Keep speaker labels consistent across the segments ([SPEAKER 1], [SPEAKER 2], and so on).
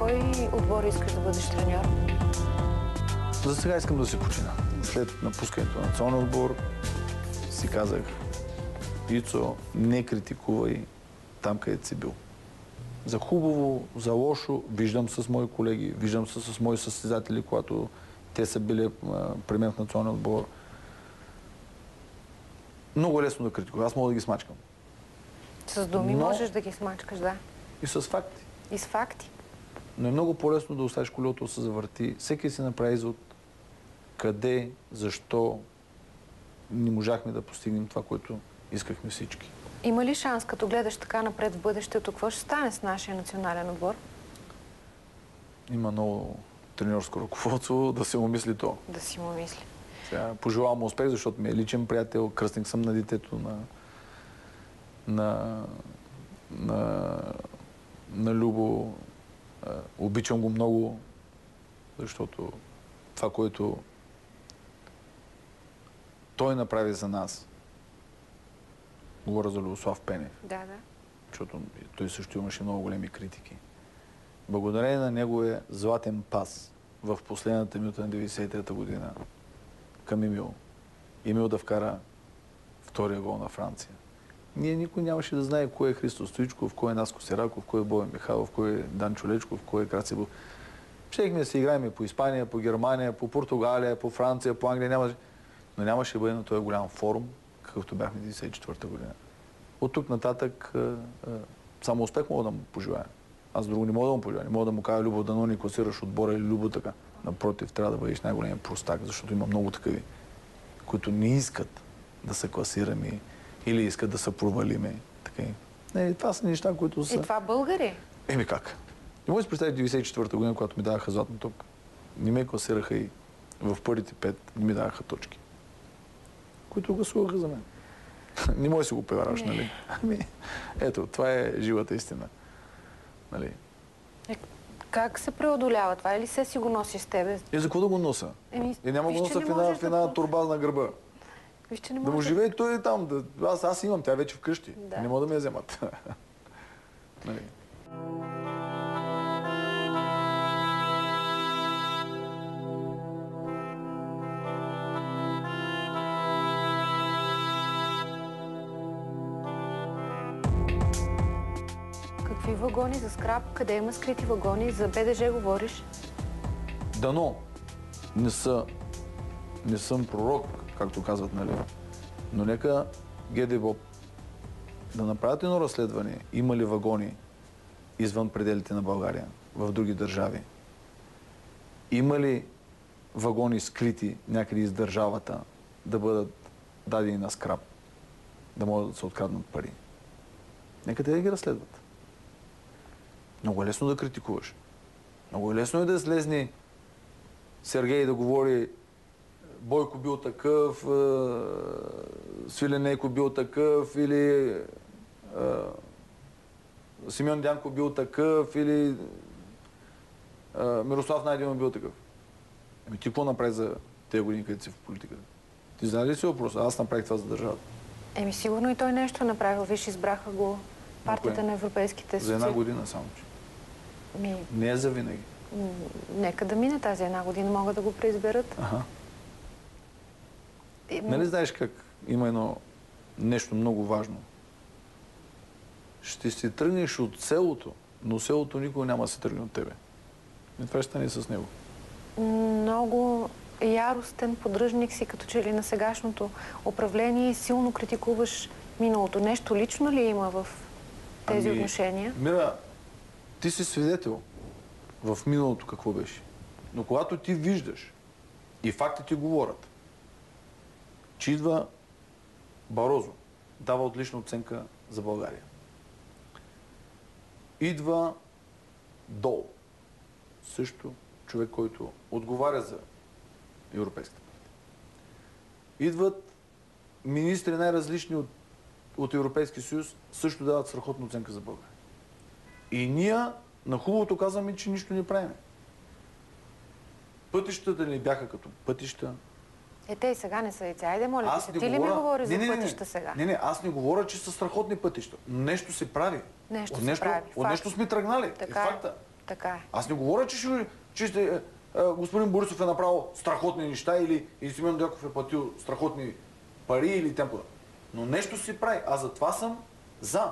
[SPEAKER 1] кой отбор искаш да бъдеш треньор?
[SPEAKER 2] За сега искам да се почина. След напускането на националния отбор си казах: Ицо, не критикувай там, където си бил. За хубаво, за лошо, виждам с мои колеги, виждам се с мои състезатели, когато те са били при мен в националния отбор. Много е лесно да критикувам. Аз мога да ги смачкам.
[SPEAKER 1] С думи можеш да ги смачкаш, да.
[SPEAKER 2] И с факти.
[SPEAKER 1] И с факти.
[SPEAKER 2] Но е много по-лесно да оставиш колелото да се завърти. Всеки си направи извод къде, защо не можахме да постигнем това, което искахме всички.
[SPEAKER 1] Има ли шанс, като гледаш така напред в бъдещето, какво ще стане с нашия национален отбор?
[SPEAKER 2] Има много треньорско ръководство, да се му мисли то.
[SPEAKER 1] Да си му мисли.
[SPEAKER 2] Сега пожелавам успех, защото ми е личен приятел, кръстник съм на детето на Любо. Обичам го много, защото това, което той направи за нас, говоря за Любослав Пенев,
[SPEAKER 1] Да.
[SPEAKER 2] защото той също имаше много големи критики. Благодарение на неговия златен пас в последната минута на 93-та година към Емил. Емил да вкара втория гол на Франция. Никой нямаше да знае кой е Христо Стоичков, кой е Наско Сераков, кой е Боя Михайлов, кой е Дан Чулечков, кой е Крацибов. Щехме да се играем по Испания, по Германия, по Португалия, по Франция, по Англия. Но нямаше да бъде на този голям форум, какъвто бяхме 1994 година. От тук нататък само успех мога да му пожелая. Аз друго не мога да му пожелая. Не мога да му кажа: Любо, дано ни класираш отбора или Любо така. Напротив, трябва да бъдеш най-големият простак, защото има много такъви, които не искат да се класираме или искат да се провалиме. Това са неща, които са...
[SPEAKER 1] И това българи?
[SPEAKER 2] Еми как? Не може да си представи 1994 година, когато ми даваха златна топка. Не ме класираха и в първите 5 не ми даваха точки, които гласуваха за мен. Не може да си го превараш, нали? Ето, това е живата истина. Нали?
[SPEAKER 1] Как се преодолява това? Или се си го носиш с тебе?
[SPEAKER 2] За какво да го носа? Няма го носа в една турба на гърба. Да му живее той там. Аз имам, тя вече вкъщи. Не мога да ме я вземат. Нали?
[SPEAKER 1] Какви вагони за скрап? Къде има скрити вагони? За БДЖ говориш?
[SPEAKER 2] Дано не съм пророк, както казват, нали? Но нека ГДБОП да направят едно разследване. Има ли вагони извън пределите на България, в други държави? Има ли вагони скрити някъде из държавата да бъдат дадени на скрап, да могат да се откраднат пари? Нека те да ги разследват. Много е лесно да критикуваш. Много е лесно да слезне Сергей да говори: Бойко бил такъв, Свиленейко бил такъв, или Симеон Дянков бил такъв, или Мирослав Найденов бил такъв. Ами ти какво направи за тези години, където си в политиката? Ти знаеш ли си въпроса? Аз направих това за държавата.
[SPEAKER 1] Сигурно и той нещо е направил. Виж, избраха го партията на европейските социалисти.
[SPEAKER 2] За една година само, че. Не е за винаги.
[SPEAKER 1] Нека да мине тази една година, могат да го преизберат.
[SPEAKER 2] Нали знаеш как има едно нещо много важно? Ще си тръгнеш от селото, но селото никога няма да се тръгне от тебе. И това ще стане с него.
[SPEAKER 1] Много яростен поддръжник си, като че ли на сегашното управление, и силно критикуваш миналото. Нещо лично ли има в тези отношения?
[SPEAKER 2] Мира, ти си свидетел в миналото какво беше. Но когато ти виждаш и фактите говорят, че идва Барозо, дава отлична оценка за България. Идва Дол, също човек, който отговаря за Европейската партия. Идват министри най-различни от Европейския съюз, също дават страхотна оценка за България. И ние на хубавото казваме, че нищо не правим. Пътищата ни бяха като пътища.
[SPEAKER 1] Те и сега не са яйца. Айде, моля ти се, ти ли ми говориш за пътища сега?
[SPEAKER 2] Не, аз не говоря, че са страхотни пътища. Нещо се прави.
[SPEAKER 1] Нещо се прави.
[SPEAKER 2] От нещо сме тръгнали.
[SPEAKER 1] Така
[SPEAKER 2] е факта.
[SPEAKER 1] Така е.
[SPEAKER 2] Аз не говоря, че господин Борисов е направил страхотни неща или Симеон Дяков е платил страхотни пари или темпо. Но нещо си прави. Аз затова съм за.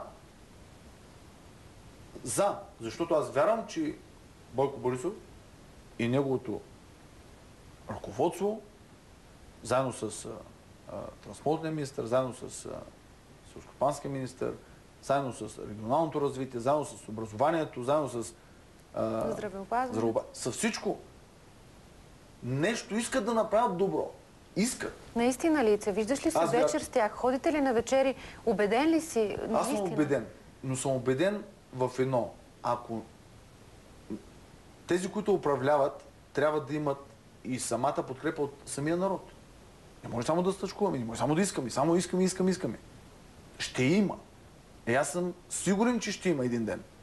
[SPEAKER 2] За. Защото аз вярвам, че Бойко Борисов и неговото ръководство, заедно с транспортния министър, заедно с селскостопанския министър, заедно с регионалното развитие, заедно с образованието, заедно с
[SPEAKER 1] здравеопазване.
[SPEAKER 2] С всичко. Нещо искат да направят добро. Искат.
[SPEAKER 1] Наистина ли, виждаш ли се вечер с тях? Ходите ли на вечери? Убеден ли си?
[SPEAKER 2] Аз съм убеден. Но съм убеден в едно. Ако тези, които управляват, трябва да имат и самата подкрепа от самия народ. Не може само да стъчкуваме, не може само да искаме. Само искаме. Ще има. Аз съм сигурен, че ще има един ден.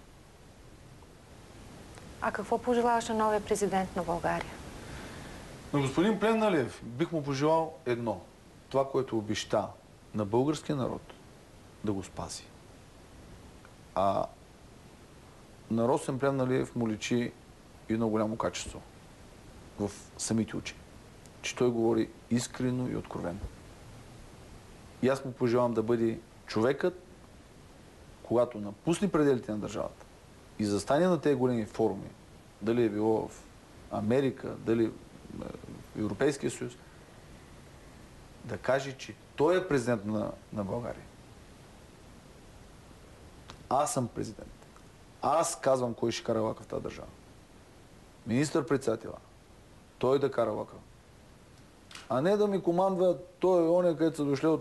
[SPEAKER 1] А какво пожелаваш на новия президент на България?
[SPEAKER 2] На господин Плевнелиев бих му пожелал едно. Това, което обеща на българския народ, да го спази. А на Росен Плевнелиев му личи едно голямо качество в самите очи. Че той говори искрено и откровено. И аз му пожелавам да бъде човекът, когато напусне пределите на държавата и застане на тези големи форуми, дали е било в Америка, дали в Европейския съюз, да каже, че той е президент на България. Аз съм президент. Аз казвам кой ще кара влака в тази държава. Министър-председателя. Той да кара влака. А не да ми командва той и оня, където са дошли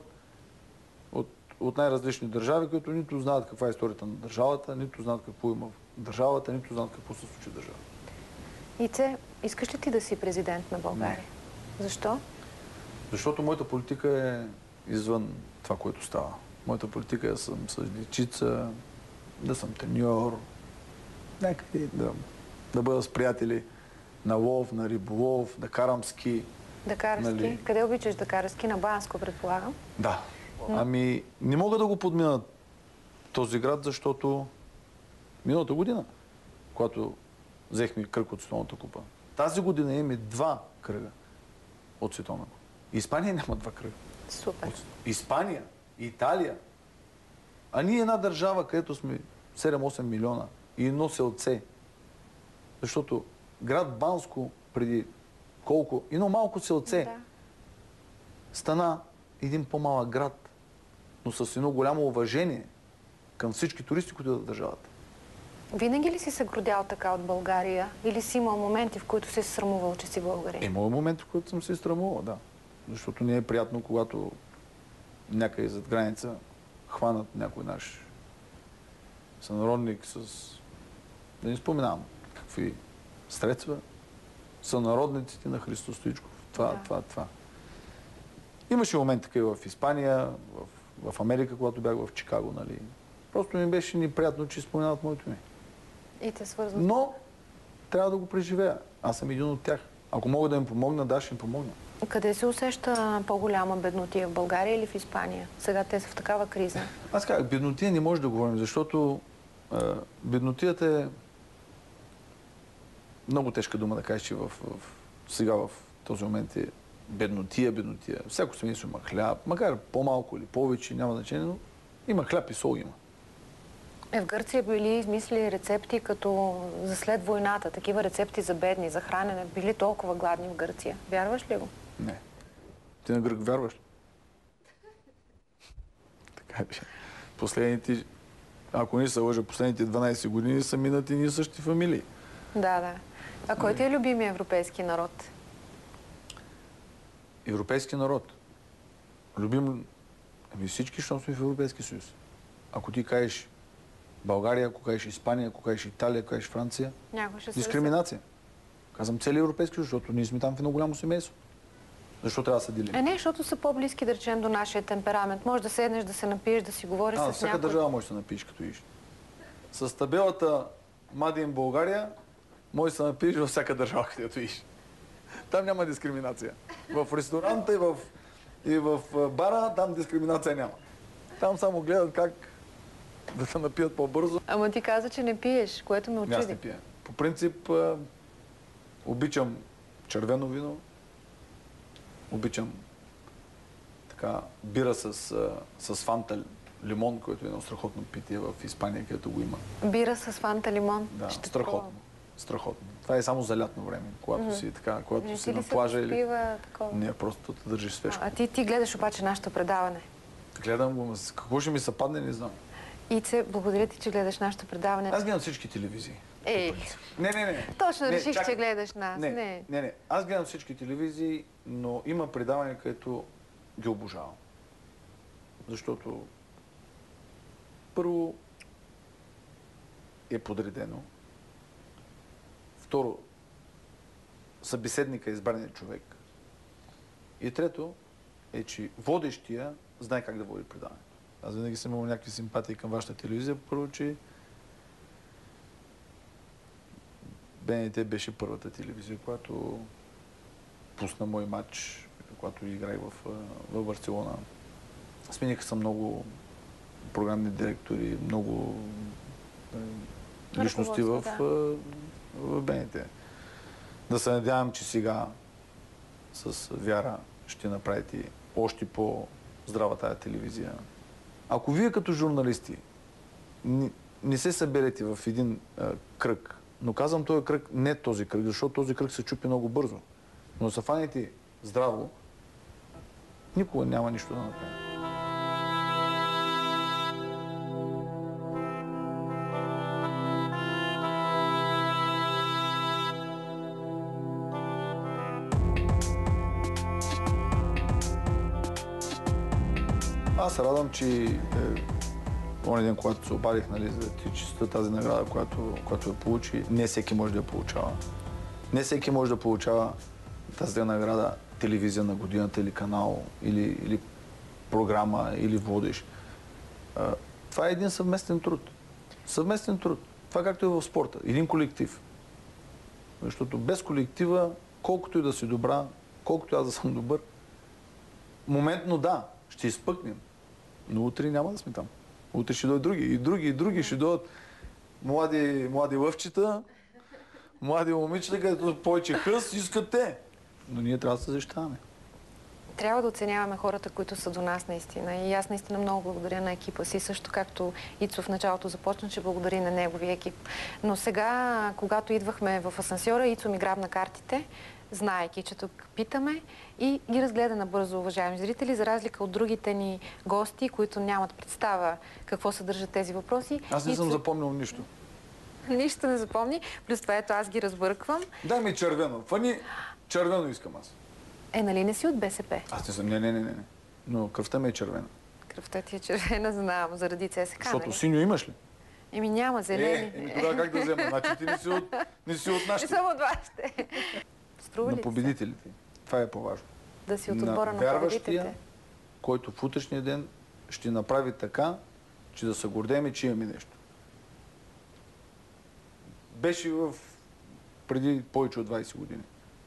[SPEAKER 2] от най-различни държави, които нито знаят каква е историята на държавата, нито знаят какво има в държавата, нито знаят какво се случи в държавата.
[SPEAKER 1] Ице, искаш ли ти да си президент на България? Не. Защо?
[SPEAKER 2] Защото моята политика е извън това, което става. Моята политика е да съм с дечица, да съм треньор, някъде да бъда с приятели на лов, на риболов, да карам ски.
[SPEAKER 1] Да караш ски?
[SPEAKER 2] Нали...
[SPEAKER 1] Къде обичаш да караш ски? На Банско, предполагам?
[SPEAKER 2] Да. Ами, не мога да го подмина този град, защото миналата година, когато взехме кръг от Световната купа, тази година имаме 2 кръга от Световна купа. Испания няма 2 кръга.
[SPEAKER 1] Супер.
[SPEAKER 2] Испания, Италия. А ние една държава, където сме 7-8 милиона и едно селце. Защото град Банско преди колко, едно малко селце,
[SPEAKER 1] да,
[SPEAKER 2] стана един по-малък град, но с едно голямо уважение към всички туристи, които идват в държавата.
[SPEAKER 1] Винаги ли си се гордял така от България? Или си имал моменти, в които си се срамувал, че си българин?
[SPEAKER 2] Имало моменти, в които съм се срамувал, да. Защото не е приятно, когато някъде зад граница хванат някой наш сънародник с... Да не споменавам какви средства. Сънародниците на Христо Стоичков. Това. Имаше моменти такива в Испания, в Америка, когато бях в Чикаго, нали. Просто ми беше неприятно, че споменават моето име.
[SPEAKER 1] И те свързват.
[SPEAKER 2] Но трябва да го преживея. Аз съм един от тях. Ако мога да им помогна, да, ще им помогна.
[SPEAKER 1] Къде се усеща по-голяма беднотия? В България или в Испания? Сега те са в такава криза.
[SPEAKER 2] Аз казах, беднотия не може да говорим, защото беднотията е много тежка дума да кажеш, че сега в този момент е беднотия. Всяко семейство има хляб, макар по-малко или повече, няма значение, но има хляб и сол има.
[SPEAKER 1] В Гърция били измислили рецепти като за след войната, такива рецепти за бедни, за хранене. Били толкова гладни в Гърция. Вярваш ли го?
[SPEAKER 2] Не. Ти на грък вярваш ли? Така че последните, ако не се лъжа, последните 12 години са минати ние същи фамилии.
[SPEAKER 1] Да. А кой ти е любимия европейски народ?
[SPEAKER 2] Европейски народ. Любим... всички, защото сме в Европейски съюз. Ако ти кажеш България, ако кажеш Испания, ако кажеш Италия, ако кажеш Франция, дискриминация. Казвам цели Европейски съюз, защото ние сме там в едно голямо семейство. Защо трябва да се делим?
[SPEAKER 1] Не, защото са по-близки, да речем, до нашия темперамент. Може да седнеш, да се напиеш, да си говориш с някой.
[SPEAKER 2] Всяка държава може да се напиеш, като иш. С табелата Made in България може да се напиеш във всяка държава, където иш. Там няма дискриминация. В ресторанта и в бара там дискриминация няма. Там само гледат как да се напият по-бързо.
[SPEAKER 1] Ама ти каза, че не пиеш, което ме очуди.
[SPEAKER 2] Аз не пия. принцип обичам червено вино, обичам така бира с фанта лимон, който е едно страхотно питие в Испания, където го има.
[SPEAKER 1] Бира с фанта лимон.
[SPEAKER 2] Да,
[SPEAKER 1] Ще
[SPEAKER 2] страхотно.
[SPEAKER 1] пробвам.
[SPEAKER 2] Страхотно. Това е само за лятно време, когато си така, когато си на плажа или...
[SPEAKER 1] Такова?
[SPEAKER 2] Не, просто те държиш свежко.
[SPEAKER 1] А ти гледаш обаче нашето предаване.
[SPEAKER 2] Гледам го, какво ще ми се падне, не знам.
[SPEAKER 1] Ице, благодаря ти, че гледаш нашето предаване.
[SPEAKER 2] Аз гледам всички телевизии.
[SPEAKER 1] Ей,
[SPEAKER 2] Не.
[SPEAKER 1] точно
[SPEAKER 2] Не,
[SPEAKER 1] реших,
[SPEAKER 2] чакай.
[SPEAKER 1] че гледаш нас.
[SPEAKER 2] Не. Аз гледам всички телевизии, но има предавания, където ги обожавам. Защото първо е подредено. Второ, събеседника е избраният човек. И трето е, че водещия знае как да води предаването. Аз винаги съм имал някакви симпатии към вашата телевизия. Първо, че БНТ беше първата телевизия, която пусна мой матч, когато играх в Барселона. Смениха се много програмни директори, много личности в БНТ. Да се надявам, че сега с вяра ще направите още по-здрава тая телевизия. Ако вие като журналисти не се съберете в един кръг, но казвам този кръг, не този кръг, защото този кръг се чупи много бързо, но се фанете здраво, никога няма нищо да направим. Аз се радвам, че онзи ден, когато се обадих, нали, за да ти честя тази награда, която я получи, не всеки може да я получава. Не всеки може да получава тази награда телевизия на годината или канал, или програма, или водиш. Това е един съвместен труд. Съвместен труд. Това както е в спорта. Един колектив. Защото без колектива, колкото и да си добра, колкото аз да съм добър, моментно да, ще изпъкнем. Но утре няма да сме там. Утре ще дойдат други, и други ще дойдат млади лъвчета, млади момичета, където повече хъс искат те. Но ние трябва да се защитаваме.
[SPEAKER 1] Трябва да оценяваме хората, които са до нас наистина. И аз наистина много благодаря на екипа си, също както Ицо в началото започна, че благодари на неговия екип. Но сега, когато идвахме в асансьора, Ицо ми грабна картите, знаейки, че тук питаме и ги разгледа набързо, уважаеми зрители, за разлика от другите ни гости, които нямат представа какво съдържат тези въпроси.
[SPEAKER 2] Аз не съм запомнил нищо.
[SPEAKER 1] Нищо не запомни, плюс това ето аз ги разбърквам.
[SPEAKER 2] Дай ми червено. Фани, червено искам аз.
[SPEAKER 1] Нали не си от БСП?
[SPEAKER 2] Аз не съм, не. Но кръвта ми е червена.
[SPEAKER 1] Кръвта ти е червена, знам, заради ЦСКА,
[SPEAKER 2] Защото
[SPEAKER 1] нали?
[SPEAKER 2] синьо имаш ли?
[SPEAKER 1] Еми няма, зелени.
[SPEAKER 2] Тогава как да взема? Значи ти не си от нашите.
[SPEAKER 1] Не съм от вашите. Струва ли
[SPEAKER 2] На победителите. Това е по-важно.
[SPEAKER 1] да си от отбора на победителите?
[SPEAKER 2] Който в утрешния ден ще направи така, че да се гордеем, че имаме нещо. Беше преди повече от 20 години.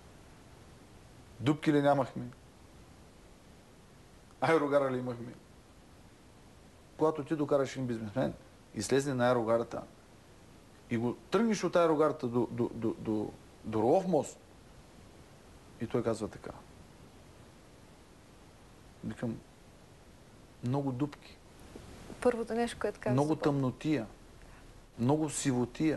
[SPEAKER 2] Дупки ли нямахме? Аерогара ли имахме? Когато ти докараш един бизнесмен и слезне на аерогарата и го тръгнеш от аерогарата до Ролов мост, и той казва така. Викам, много дупки.
[SPEAKER 1] Първото нещо, което казва.
[SPEAKER 2] Много тъмнотия. Много сивотия.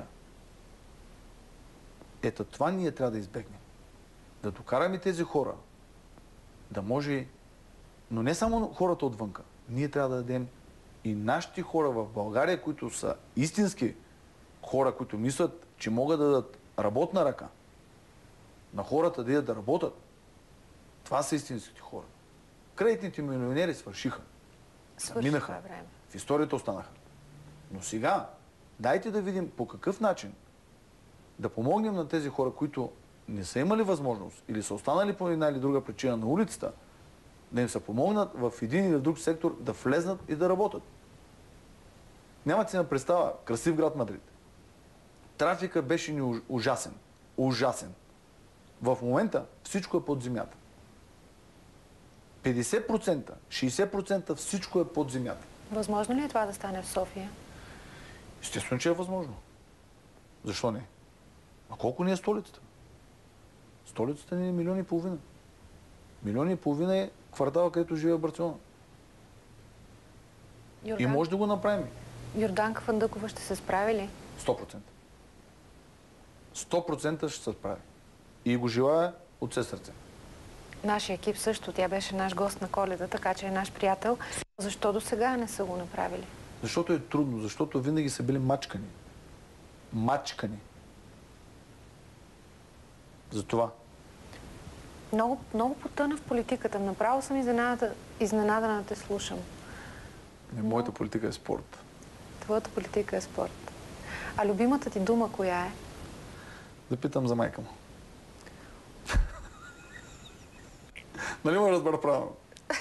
[SPEAKER 2] Ето това ние трябва да избегнем. Да докараме тези хора, да може, но не само хората отвънка. Ние трябва да дадем и нашите хора в България, които са истински хора, които мислят, че могат да дадат работна ръка на хората да идат да работят. Това са истинските хора. Кредитните милионери свършиха. Минаха.
[SPEAKER 1] Време.
[SPEAKER 2] В историята останаха. Но сега, дайте да видим по какъв начин да помогнем на тези хора, които не са имали възможност или са останали по една или друга причина на улицата, да им се помогнат в един или друг сектор да влезнат и да работят. Нямате си на представа, красив град Мадрид. Трафика беше ни ужасен. Ужасен. В момента всичко е под земята. 50%, 60% всичко е под земята.
[SPEAKER 1] Възможно ли е това да стане в София?
[SPEAKER 2] Естествено, че е възможно. Защо не? А колко ни е столицата? Столицата ни е 1,5 милиона. 1,5 милиона е квартала, където живее Барселона. И може да го направим.
[SPEAKER 1] Йорданка Фандъкова ще се справи ли?
[SPEAKER 2] 100%. 100% ще се справи. И го желая от все сърце.
[SPEAKER 1] Нашия екип също. Тя беше наш гост на Коледа, така че е наш приятел. Защо до сега не са го направили?
[SPEAKER 2] Защото е трудно, защото винаги са били мачкани. Мачкани. Затова.
[SPEAKER 1] Много потъна в политиката. Направо съм изненадана да те слушам.
[SPEAKER 2] Моята политика е спорт.
[SPEAKER 1] Твоята политика е спорт. А любимата ти дума коя е?
[SPEAKER 2] Да питам за майка му. Нали ме разбра правилно?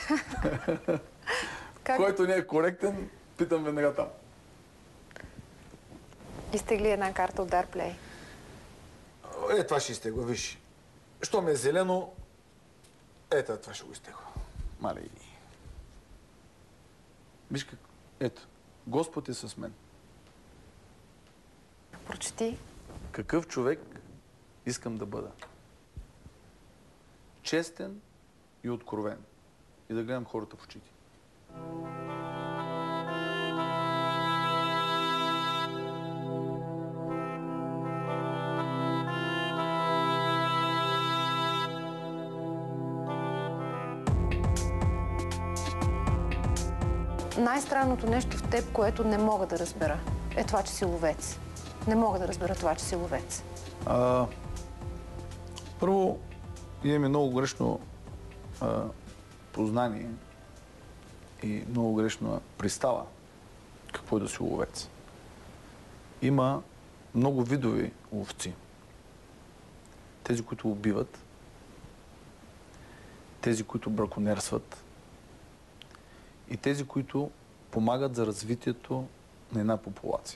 [SPEAKER 2] Който не е коректен, питам веднага там.
[SPEAKER 1] Изтегли една карта от Дарплей.
[SPEAKER 2] Това ще изтегла, виж. Що ми е зелено, това ще го изтегла. Мале. Виж как, Господ е с мен.
[SPEAKER 1] Прочети.
[SPEAKER 2] Какъв човек искам да бъда? Честен и откровен. И да гледам хората в очите.
[SPEAKER 1] Най-странното нещо в теб, което не мога да разбера, е това, че си ловец. Не мога да разбера това, че си ловец.
[SPEAKER 2] Първо, имаме много грешно познание и много грешна представа какво е да си ловец. Има много видови ловци. Тези, които убиват, тези, които браконерстват и тези, които помагат за развитието на една популация.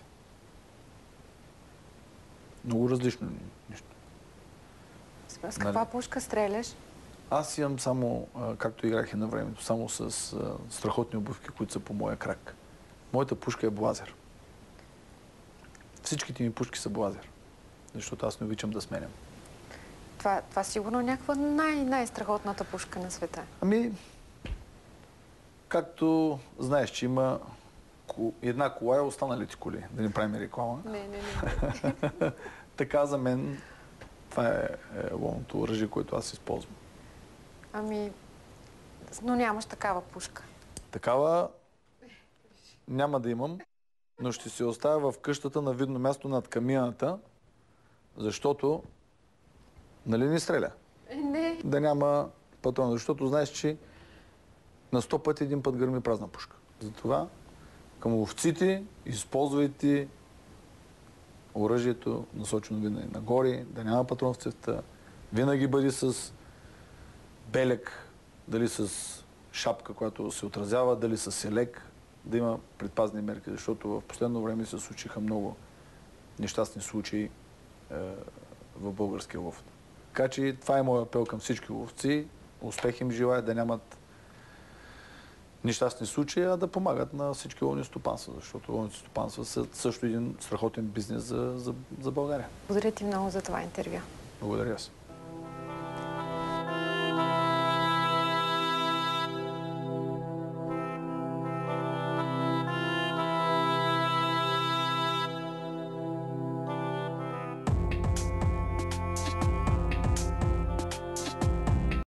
[SPEAKER 2] Много различно нещо.
[SPEAKER 1] С каква пушка стреляш?
[SPEAKER 2] Аз имам само, както играх и на времето, само с страхотни обувки, които са по моя крак. Моята пушка е блазер. Всичките ми пушки са блазер, защото аз не обичам да сменям.
[SPEAKER 1] Това сигурно е някаква най-страхотната пушка на света.
[SPEAKER 2] Както знаеш, че има една кола и останалите коли, да не правим реклама.
[SPEAKER 1] Не.
[SPEAKER 2] Така за мен това е ловното оръжие, което аз използвам.
[SPEAKER 1] Но нямаш такава пушка.
[SPEAKER 2] Такава няма да имам, но ще се оставя в къщата на видно място над камината, защото нали не стреля?
[SPEAKER 1] Не.
[SPEAKER 2] Да няма патрон, защото знаеш, че на 100 пъти един път гърми празна пушка. Затова към ловците използвайте оръжието насочено винаги нагоре, да няма патрон в цевта, винаги бъди с белег, дали с шапка, която се отразява, дали с селек, да има предпазни мерки, защото в последно време се случиха много нещастни случаи в българския лов. Така че това е моят апел към всички ловци. Успех им желая, да нямат нещастни случаи, а да помагат на всички ловни стопанства, защото ловните стопанства са също един страхотен бизнес за България.
[SPEAKER 1] Благодаря ти много за това интервю.
[SPEAKER 2] Благодаря си.